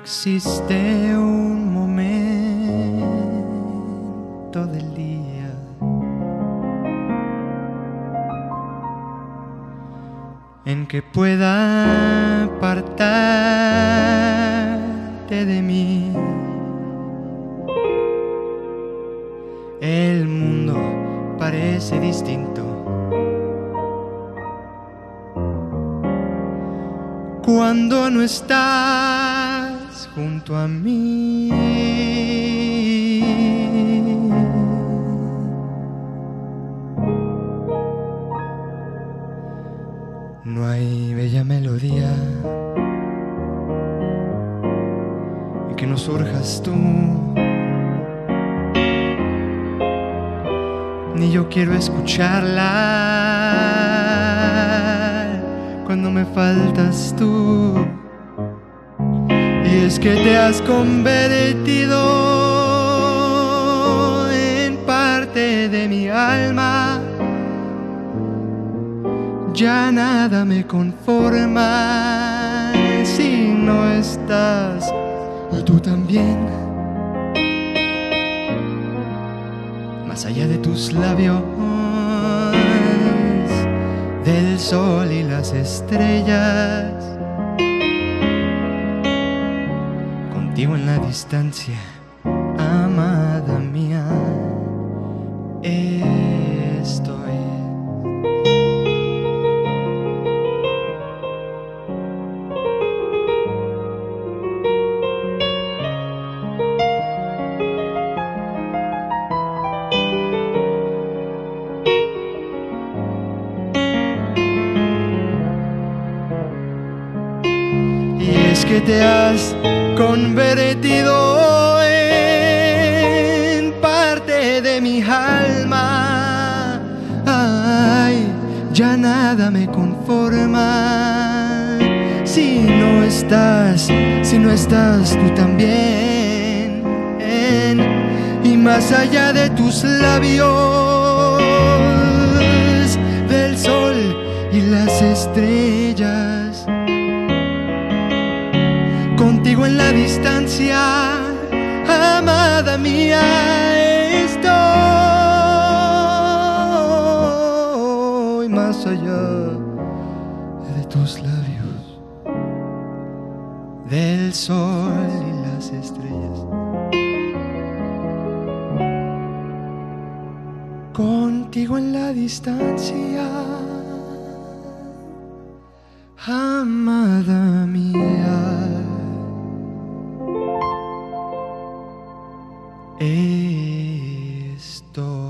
existe un momento del día en que pueda apartarte de mí. El mundo parece distinto cuando no estás junto a mí. No hay bella melodía en que no surjas tú, ni yo quiero escucharla cuando me faltas tú. Y es que te has convertido en parte de mi alma. Ya nada me conforma si no estás tú también. Más allá de tus labios, del sol y las estrellas, contigo en la distancia, amada mía, estoy. Que te has convertido en parte de mi alma. Ay, ya nada me conforma si no estás tú también. Y más allá de tus labios, del sol y las estrellas, contigo en la distancia, amada mía, estoy. Más allá de tus labios, del sol y las estrellas, contigo en la distancia, amada mía. Estoy.